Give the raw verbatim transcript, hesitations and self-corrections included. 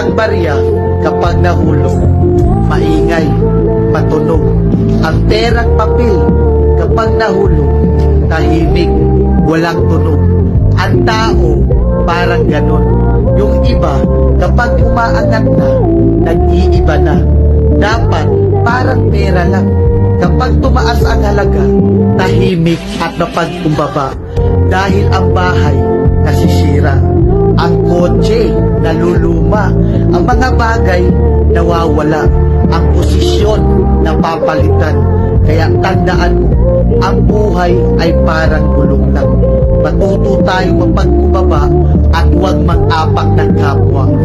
Ang barya kapag nahulog, maingay, matunog. Ang perang papel kapag nahulog, tahimik, walang tunog. Ang tao parang ganon. Yung iba kapag umaangat na, nag-iiba na. Dapat parang pera lang. Kapag tumaas ang halaga, tahimik at napagkumbaba. Dahil ang bahay nasisira, ang kotse naluluma, ang mga bagay nawawala, ang posisyon napapalitan. Kaya tandaan mo, ang buhay ay parang gulong lang. Matuto tayong mapagkumbaba at huwag mag-apak ng kapwa.